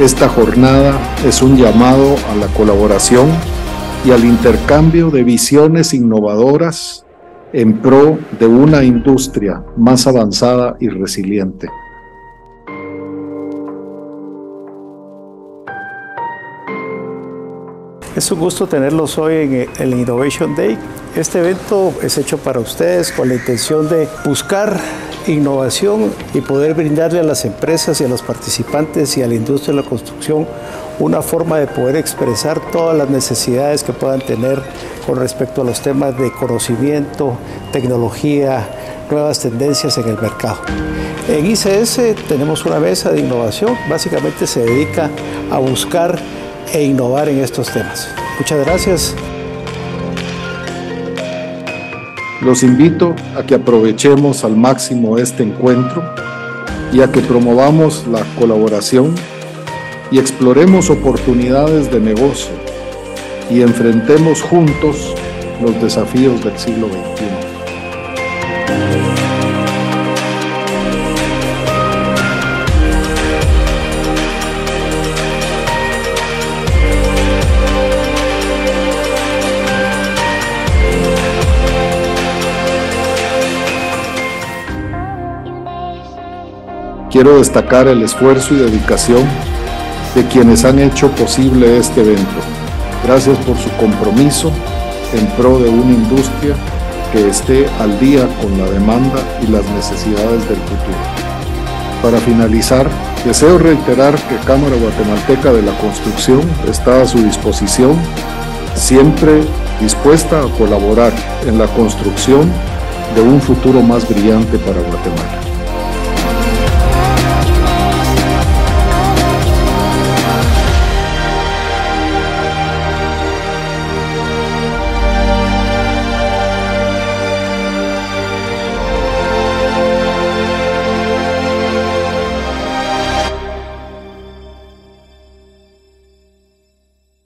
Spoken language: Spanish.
Esta jornada es un llamado a la colaboración y al intercambio de visiones innovadoras en pro de una industria más avanzada y resiliente. Es un gusto tenerlos hoy en el Innovation Day. Este evento es hecho para ustedes con la intención de buscar innovación y poder brindarle a las empresas y a los participantes y a la industria de la construcción una forma de poder expresar todas las necesidades que puedan tener con respecto a los temas de conocimiento, tecnología, nuevas tendencias en el mercado. En ICS tenemos una mesa de innovación, básicamente se dedica a buscar e innovar en estos temas. Muchas gracias. Los invito a que aprovechemos al máximo este encuentro y a que promovamos la colaboración y exploremos oportunidades de negocio y enfrentemos juntos los desafíos del siglo XXI. Quiero destacar el esfuerzo y dedicación de quienes han hecho posible este evento. Gracias por su compromiso en pro de una industria que esté al día con la demanda y las necesidades del futuro. Para finalizar, deseo reiterar que Cámara Guatemalteca de la Construcción está a su disposición, siempre dispuesta a colaborar en la construcción de un futuro más brillante para Guatemala.